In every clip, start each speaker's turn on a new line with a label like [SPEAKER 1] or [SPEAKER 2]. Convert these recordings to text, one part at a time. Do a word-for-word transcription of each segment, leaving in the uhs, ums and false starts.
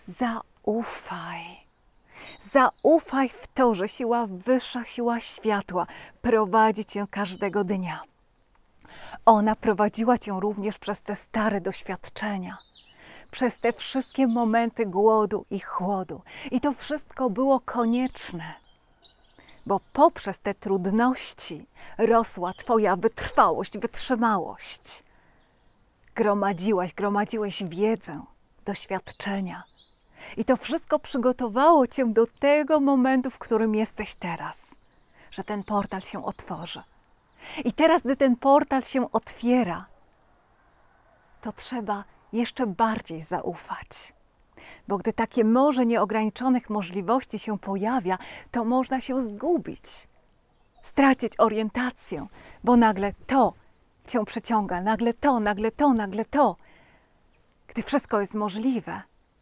[SPEAKER 1] Zaufaj. Zaufaj w to, że siła wyższa, siła światła prowadzi cię każdego dnia. Ona prowadziła cię również przez te stare doświadczenia, przez te wszystkie momenty głodu i chłodu. I to wszystko było konieczne, bo poprzez te trudności rosła twoja wytrwałość, wytrzymałość. Gromadziłaś, gromadziłeś wiedzę, doświadczenia. I to wszystko przygotowało cię do tego momentu, w którym jesteś teraz, że ten portal się otworzy. I teraz, gdy ten portal się otwiera, to trzeba jeszcze bardziej zaufać. Bo gdy takie morze nieograniczonych możliwości się pojawia, to można się zgubić, stracić orientację, bo nagle to cię przyciąga, nagle to, nagle to, nagle to. Gdy wszystko jest możliwe,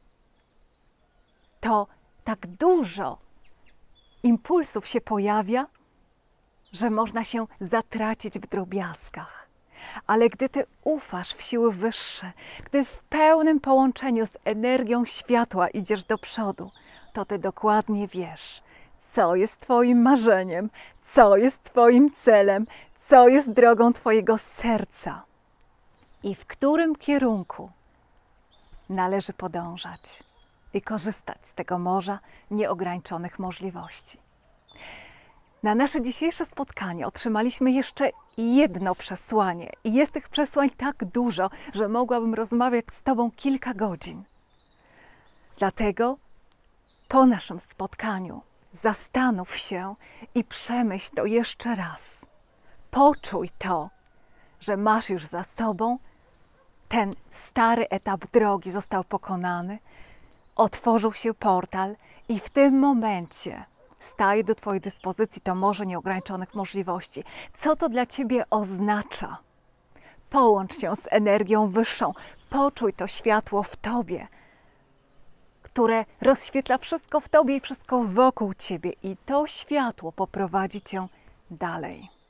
[SPEAKER 1] to tak dużo impulsów się pojawia, że można się zatracić w drobiazgach. Ale gdy ty ufasz w siły wyższe, gdy w pełnym połączeniu z energią światła idziesz do przodu, to ty dokładnie wiesz, co jest twoim marzeniem, co jest twoim celem, co jest drogą twojego serca i w którym kierunku należy podążać i korzystać z tego morza nieograniczonych możliwości. Na nasze dzisiejsze spotkanie otrzymaliśmy jeszcze jedno przesłanie i jest tych przesłań tak dużo, że mogłabym rozmawiać z tobą kilka godzin. Dlatego po naszym spotkaniu zastanów się i przemyśl to jeszcze raz. Poczuj to, że masz już za sobą ten stary etap drogi, został pokonany, otworzył się portal i w tym momencie staje do twojej dyspozycji to morze nieograniczonych możliwości. Co to dla ciebie oznacza? Połącz się z energią wyższą, poczuj to światło w tobie, które rozświetla wszystko w tobie i wszystko wokół ciebie i to światło poprowadzi cię dalej.